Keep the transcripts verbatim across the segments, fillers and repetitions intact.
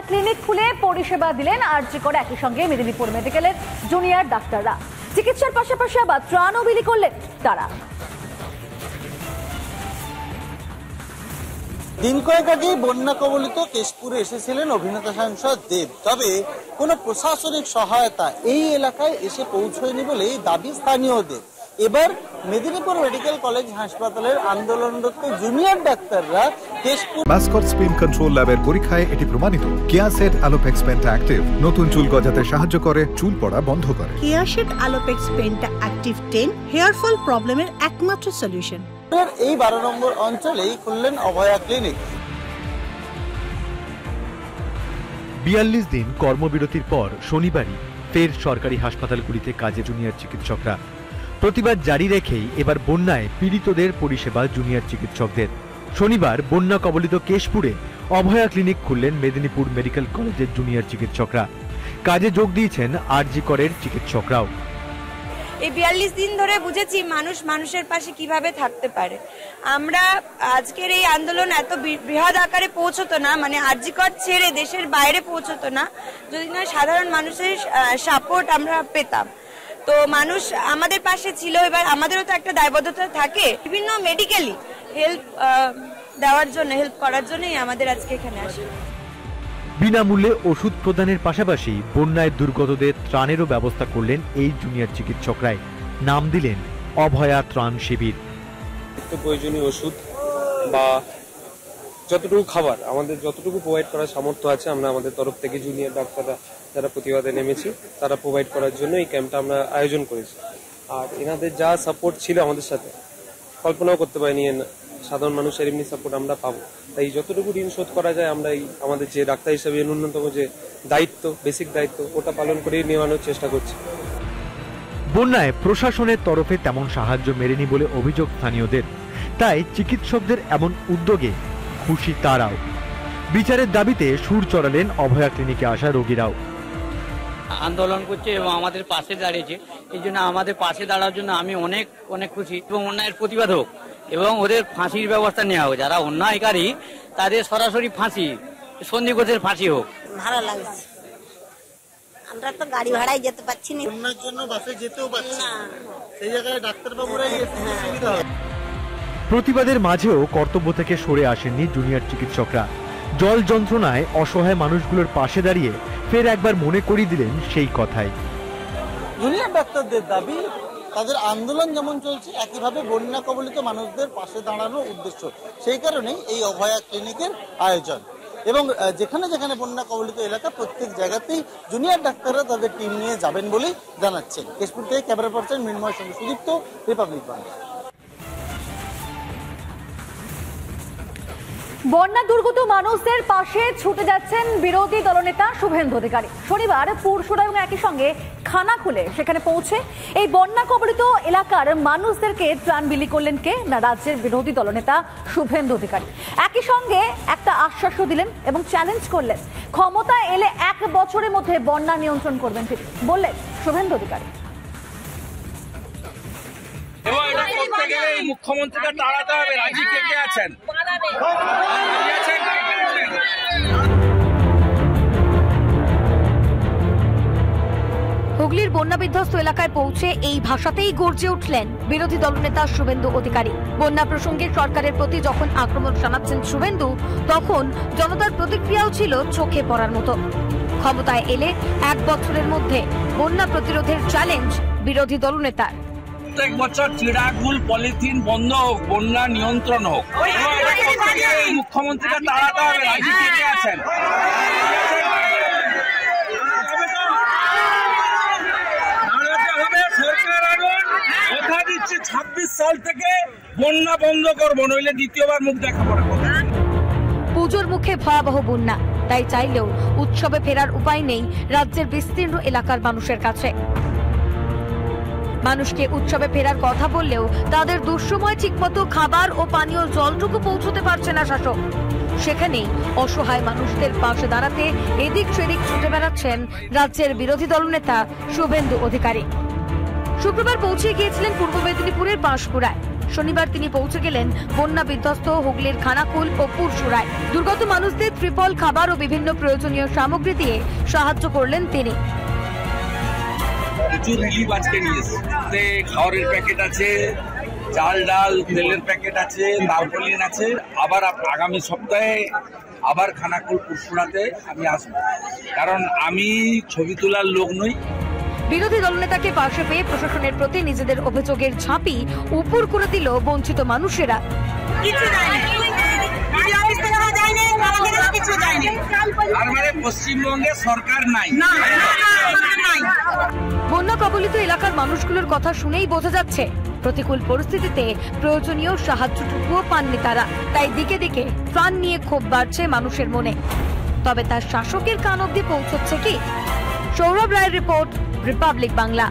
Clinic খুলে পরিষেবা দিলেন আরজি করে একই সঙ্গে মেদিনীপুর মেডিকেলের জুনিয়র ডাক্তাররা। চিকিৎসার পাশাপাশি আবার ত্রাণও বিলি করলেন তারা। দিন কয়েক আগেই বন্যা কবলিত কেশপুরে এসেছিলেন অভিনেতা সাংসদ দেব, তবে কোনো প্রশাসনিক সহায়তা এই এলাকায় এসে পৌঁছয়নি বলেই দাবি স্থানীয়দের। এবার মেদিনীপুর মেডিকেল কলেজ হাসপাতালের আন্দোলনরত জুনিয়র ডাক্তাররা কেশপুর মাসকট স্পিন কন্ট্রোল ল্যাবের পরীক্ষায় এটি প্রমাণিত। কেয়াসেট আলোপেক্স পেন্টা অ্যাক্টিভ নতুন চুল গজাতে সাহায্য করে, চুল পড়া বন্ধ করে। Keya Seth Alopex penta active ten hair fall প্রবলেমের একমাত্র সলিউশন। এই বারো নম্বর অঞ্চলেই খুললেন অভয়া ক্লিনিক। বিয়াল্লিশ দিন কর্মবিরতির পর শনিবারই ফের সরকারি হাসপাতালগুলিতে কাজে জুনিয়র চিকিৎসকরা। প্রতিবাদ জারি রেখেই এবার বন্যায় পীড়িতদের পরিষেবা জুনিয়র চিকিৎসকদের। শনিবার বন্যা কবলিত কেশপুরে অভয়া ক্লিনিক খুললেন মেদিনীপুর মেডিকেল কলেজের জুনিয়র চিকিৎসকরা। কাজে যোগ দিয়েছেন আরজি করের চিকিৎসকরাও। এই বিয়াল্লিশ দিন ধরে বুঝেছি মানুষ মানুষের পাশে কিভাবে থাকতে পারে। আমরা আজকের এই আন্দোলন এত বৃহৎ আকারে পৌঁছতো না, মানে আরজি কর ছেড়ে দেশের বাইরে পৌঁছতো না যদি না সাধারণ মানুষের সাপোর্ট আমরা পেতাম। তো মানুষ আমাদের পাশে ছিল। এবার আমাদেরও তো একটা দায়বদ্ধতা থাকে বিভিন্ন মেডিকেলি হেল্প দেওয়ার জন্য, হেল্প করার জন্যই আমাদের আজকে এখানে আসা। বিনামূল্যে ওষুধ প্রদানের পাশাপাশি বন্যায় দুর্গতদের ত্রাণেরও ব্যবস্থা করলেন এই জুনিয়র চিকিৎসকরাই। নাম দিলেন অভয়া ত্রাণ শিবির। প্রয়োজনীয় ওষুধ বা যতটুকু খাবার আমাদের যতটুকু প্রোভাইড করার সামর্থ্য আছে আমরা আমাদের তরফ থেকে জুনিয়র ডাক্তাররা যারা প্রতিবাদে নেমেছি তারা প্রোভাইড করার জন্য এই ক্যাম্পটা আমরা আয়োজন করেছি। আর এনাদের যা সাপোর্ট ছিল আমাদের সাথে কল্পনাও করতে পারিনি সাধারণ মানুষের এমনি সাপোর্ট আমরা পাবো। তাই যতটুকু ঋণ শোধ করা যায় আমরা এই আমাদের যে ডাক্তার হিসেবে ন্যূনতম যে দায়িত্ব, বেসিক দায়িত্ব ওটা পালন করেই নেওয়ানোর চেষ্টা করছি। বন্যায় প্রশাসনের তরফে তেমন সাহায্য মেলেনি বলে অভিযোগ স্থানীয়দের। তাই চিকিৎসকদের এমন উদ্যোগে খুশি তারাও। বিচারের দাবিতে সুর চড়ালেন অভয়া ক্লিনিকে আসা রোগীরাও। আন্দোলন করছে এবং আমাদের পাশে দাঁড়িয়েছে, এই জন্য আমাদের পাশে দাঁড়ার জন্য আমি অনেক অনেক খুশি। এবং অন্যায়ের প্রতিবাদ হোক এবং ওদের ফাঁসির ব্যবস্থা নেওয়া হোক। যারা অন্যায়কারী তাদের সরাসরি ফাঁসি, সন্দিগ্ধের ফাঁসি হোক। ভালো লাগছে, আমরা তো গাড়ি ভাড়ায় যেতে পারছি না, বন্যার জন্য বাসে যেতেও পারছি না, সেই জায়গায় ডাক্তারবাবুরাই সুবিধা হয়। প্রতিবাদের মাঝেও কর্তব্য থেকে সরে আসেননি জুনিয়র চিকিৎসকরা। জল যন্ত্রণায় অসহায় মানুষগুলোর পাশে দাঁড়িয়ে ফের একবার মনে করিয়ে দিলেন সেই কথাই। জুনিয়র ডাক্তারদের দাবি তাদের আন্দোলন যেমন চলছে একইভাবে বন্যা কবলিত মানুষদের পাশে দাঁড়ানোর উদ্দেশ্য। সেই কারণেই এই অভয়া ক্লিনিকের আয়োজন। এবং যেখানে যেখানে বন্যা কবলিত এলাকা প্রত্যেক জায়গাতেই জুনিয়র ডাক্তাররা তাদের টিম নিয়ে যাবেন বলেই জানাচ্ছেন। কেশপুর থেকে ক্যামেরা পার্সন মৃন্ময় সঙ্গে সুদীপ্ত, রিপাবলিক বাংলা। বন্যা দুর্গত মানুষদের পাশে ছুটে যাচ্ছেন বিরোধী দলনেতা শুভেন্দু অধিকারী। শনিবার পুরসুরা এবং একই সঙ্গে খানা খুলে সেখানে পৌঁছে এই বন্যা কবলিত এলাকার মানুষদেরকে ত্রাণ বিলি করলেন কে না রাজ্যের বিরোধী দলনেতা শুভেন্দু অধিকারী। একই সঙ্গে একটা আশ্বাসও দিলেন এবং চ্যালেঞ্জ করলেন, ক্ষমতা এলে এক বছরের মধ্যে বন্যা নিয়ন্ত্রণ করবেন তিনি, বললেন শুভেন্দু অধিকারী। এবং এটা করতে গেলে এই মুখ্যমন্ত্রীকে তাড়াতে হবে। রাজি কে কে আছেন? হুগলির বন্যা বিধ্বস্ত এলাকায় পৌঁছে এই ভাষাতেই গর্জে উঠলেন বিরোধী দলনেতা শুভেন্দু অধিকারী। বন্যা প্রসঙ্গে সরকারের প্রতি যখন আক্রমণ জানাচ্ছেন শুভেন্দু, তখন জনতার প্রতিক্রিয়াও ছিল চোখে পড়ার মতো। ক্ষমতায় এলে এক বছরের মধ্যে বন্যা প্রতিরোধের চ্যালেঞ্জ বিরোধী দলনেতার। প্রত্যেক বছর চিড়াগুল পলিথিন বন্ধ হোক, বন্যা নিয়ন্ত্রণ হোক। মুখ্যমন্ত্রীকে তাড়াতে হবে। রাজি কে কে আছেন? সরকার আনুন, কথা দিচ্ছি ছাব্বিশ সাল থেকে বন্যা বন্ধ করবো, নইলে দ্বিতীয়বার মুখ দেখাবো না। পুজোর মুখে ভয়াবহ বন্যা, তাই চাইলেও উৎসবে ফেরার উপায় নেই রাজ্যের বিস্তীর্ণ এলাকার মানুষের কাছে। মানুষকে উৎসবে ফেরার কথা বললেও তাদের দুঃসময় ঠিকমতো খাবার ও পানীয় জলটুকু পৌঁছতে পারছে না শাসক। সেখানেই অসহায় মানুষদের পাশে দাঁড়াতে এদিক সেদিক ছুটে বেড়াচ্ছেন রাজ্যের বিরোধী দলনেতা শুভেন্দু অধিকারী। শুক্রবার পৌঁছে গিয়েছিলেন পূর্ব মেদিনীপুরের পাঁশকুড়ায়। শনিবার তিনি পৌঁছে গেলেন বন্যা বিধ্বস্ত হুগলির খানাকুল ও পুরসুরায়। দুর্গত মানুষদের ত্রিপল, খাবার ও বিভিন্ন প্রয়োজনীয় সামগ্রী দিয়ে সাহায্য করলেন তিনি। কিছু রিলিফ আজকে নিয়ে এসেছে, খাবারের প্যাকেট আছে, চাল ডাল তেলের প্যাকেট আছে, তারপলিন আছে। আবার আগামী সপ্তাহে আবার খানাকুল পুরসুরাতে আমি আসবো, কারণ আমি ছবি তোলার লোক নই। বিরোধী দলনেতাকে পাশে পেয়ে প্রশাসনের প্রতি নিজেদের অভিযোগের ঝাঁপি উপর করে দিল বঞ্চিত মানুষেরা। পশ্চিমবঙ্গে সরকার নাই। বন্যা কবলিত এলাকার মানুষগুলোর কথা শুনেই বোঝা যাচ্ছে প্রতিকূল পরিস্থিতিতে প্রয়োজনীয় সাহায্যটুকুও পাননি তারা। তাই দিকে দিকে প্রাণ নিয়ে ক্ষোভ বাড়ছে মানুষের মনে। তবে তার শাসকের কান অবধি পৌঁছচ্ছে কি? সৌরভ রায়ের রিপোর্ট, রিপাবলিক বাংলা।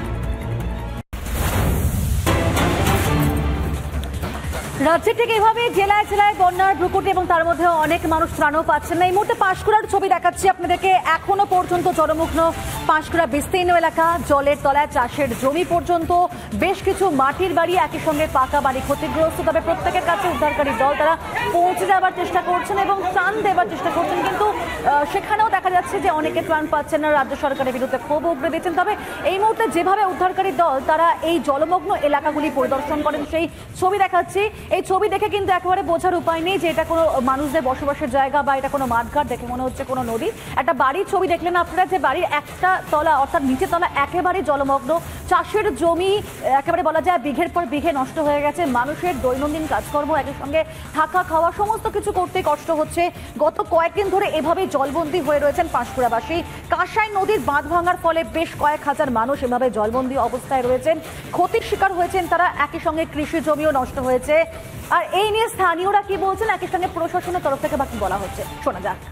রাজ্যে ঠিক এভাবে জেলায় জেলায় বন্যার প্রকোপ এবং তার মধ্যে অনেক মানুষ ত্রাণও পাচ্ছেন না। এই মুহূর্তে পাঁশকুড়ার ছবি দেখাচ্ছি আপনাদেরকে। এখনো পর্যন্ত জলমগ্ন পাঁশকুড়া বিস্তীর্ণ এলাকা, জলের তলায় চাষের জমি পর্যন্ত, বেশ কিছু মাটির বাড়ি, একই সঙ্গে পাকা বাড়ি ক্ষতিগ্রস্ত। তবে প্রত্যেকের কাছে উদ্ধারকারী দল তারা পৌঁছে যাওয়ার চেষ্টা করছেন এবং ত্রাণ দেওয়ার চেষ্টা করছেন, কিন্তু সেখানেও দেখা যাচ্ছে যে অনেকে ত্রাণ পাচ্ছেন না। রাজ্য সরকারের বিরুদ্ধে ক্ষোভ উগড়ে দিচ্ছেন। তবে এই মুহূর্তে যেভাবে উদ্ধারকারী দল তারা এই জলমগ্ন এলাকাগুলি পরিদর্শন করেন, সেই ছবি দেখাচ্ছি। এই ছবি দেখে কিন্তু একেবারে বোঝার উপায় নেই যে এটা কোনো মানুষদের বসবাসের জায়গা বা এটা কোনো মাঠঘাট। দেখে মনে হচ্ছে কোনো নদী। একটা বাড়ির ছবি দেখলেন আপনারা, যে বাড়ির একটা তলা অর্থাৎ নিচে তলা একেবারে জলমগ্ন। চাষের জমি একেবারে বলা যায় বিঘের পর বিঘে নষ্ট হয়ে গেছে। মানুষের দৈনন্দিন কাজকর্ম, একই সঙ্গে থাকা খাওয়া সমস্ত কিছু করতে কষ্ট হচ্ছে। গত কয়েকদিন ধরে এভাবেই জলবন্দী হয়ে রয়েছেন পাঁশকুড়াবাসী। কাঁসাই নদীর বাঁধ ভাঙার ফলে বেশ কয়েক হাজার মানুষ এভাবে জলবন্দী অবস্থায় রয়েছেন, ক্ষতির শিকার হয়েছেন তারা। একই সঙ্গে কৃষি জমিও নষ্ট হয়েছে। আর এই নিয়ে স্থানীয়রা কি বলছেন, একই সঙ্গে প্রশাসনের তরফ থেকে বা কি বলা হচ্ছে, শোনা যাক।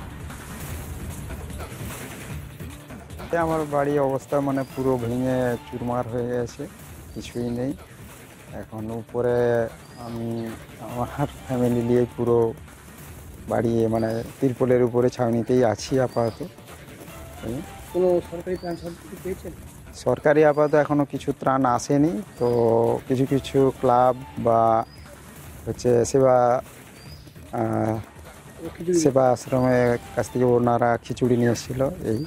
আমার বাড়ি অবস্থা মানে পুরো ভেঙে চুরমার হয়ে গেছে, কিছুই নেই এখন। উপরে আমি আমার ফ্যামিলি নিয়ে পুরো বাড়ি মানে তিরপলের উপরে ছাউনিতেই আছি আপাতত। কোনো সরকারি ত্রাণ পেয়েছেন? সরকারি আপাতত এখনো কিছু ত্রাণ আসেনি। তো কিছু কিছু ক্লাব বা হচ্ছে সেবা সেবা আশ্রমের কাছ থেকে ওনারা খিচুড়ি নিয়ে এসেছিল। এই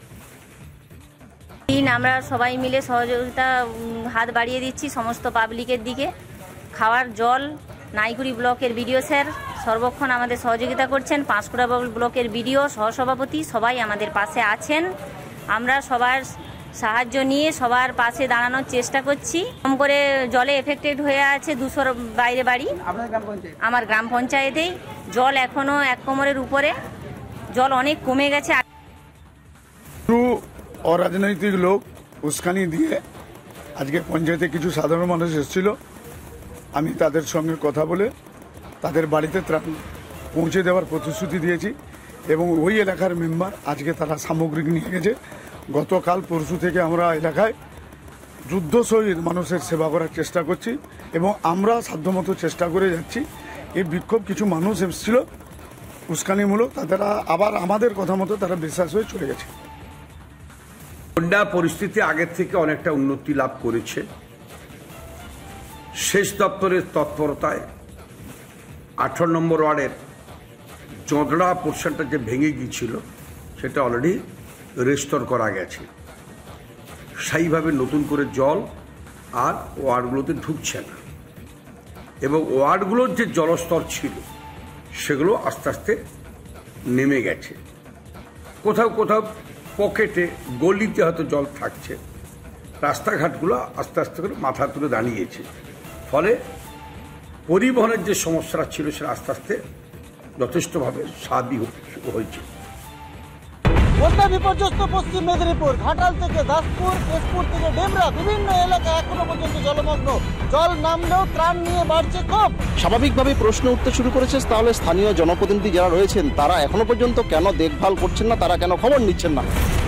দিন আমরা সবাই মিলে সহযোগিতা হাত বাড়িয়ে দিচ্ছি সমস্ত পাবলিকের দিকে। খাওয়ার জল নাইকুড়ি ব্লকের বিডিও স্যার সর্বক্ষণ আমাদের সহযোগিতা করছেন। পাঁশকুড়া ব্লকের বিডিও সহসভাপতি সবাই আমাদের পাশে আছেন। আমরা সবার সাহায্য নিয়ে সবার পাশে দাঁড়ানোর চেষ্টা করছি। কম করে জলে এফেক্টেড হয়ে আছে দুশোর বাইরে বাড়ি। আমার গ্রাম পঞ্চায়েতেই জল এখনো এক কোমরের উপরে, জল অনেক কমে গেছে। অরাজনৈতিক লোক উস্কানি দিয়ে আজকে পঞ্চায়েতে কিছু সাধারণ মানুষ এসেছিল। আমি তাদের সঙ্গে কথা বলে তাদের বাড়িতে ত্রাণ পৌঁছে দেওয়ার প্রতিশ্রুতি দিয়েছি এবং ওই এলাকার মেম্বার আজকে তারা সামগ্রিক নিয়ে গেছে। গতকাল পরশু থেকে আমরা এলাকায় যুদ্ধ শহীদ মানুষের সেবা করার চেষ্টা করছি এবং আমরা সাধ্যমতো চেষ্টা করে যাচ্ছি। এই বিক্ষোভ কিছু মানুষ এসেছিল উস্কানিমূলক, তারা আবার আমাদের কথা মতো তারা বিশ্বাস হয়ে চলে গেছে। বন্যা পরিস্থিতি আগের থেকে অনেকটা উন্নতি লাভ করেছে। সেচ দপ্তরের তৎপরতায় আঠারো নম্বর ওয়ার্ডের চোঁদড়া পোর্শনটা যে ভেঙে গিয়েছিল সেটা অলরেডি রেস্টোর করা গেছে। সেইভাবে নতুন করে জল আর ওয়ার্ডগুলোতে ঢুকছে না এবং ওয়ার্ডগুলোর যে জলস্তর ছিল সেগুলো আস্তে আস্তে নেমে গেছে। কোথাও কোথাও পকেটে গলিতে হয়তো জল থাকছে, রাস্তাঘাটগুলো আস্তে আস্তে করে মাথা তুলে দাঁড়িয়েছে। ফলে পরিবহনের যে সমস্যাটা ছিল সেটা আস্তে আস্তে যথেষ্টভাবে স্বাভাবিক হয়েছে। বন্যা বিপর্যস্ত পশ্চিম মেদিনীপুর, ঘাটাল থেকে দাসপুর, তেজপুর থেকে ডেমরা, বিভিন্ন এলাকা এখনো পর্যন্ত জলমগ্ন। জল নামলেও ত্রাণ নিয়ে বাড়ছে ক্ষোভ। স্বাভাবিকভাবে প্রশ্ন উঠতে শুরু করেছে, তাহলে স্থানীয় জনপ্রতিনিধি যারা রয়েছেন তারা এখনো পর্যন্ত কেন দেখভাল করছেন না, তারা কেন খবর নিচ্ছেন না?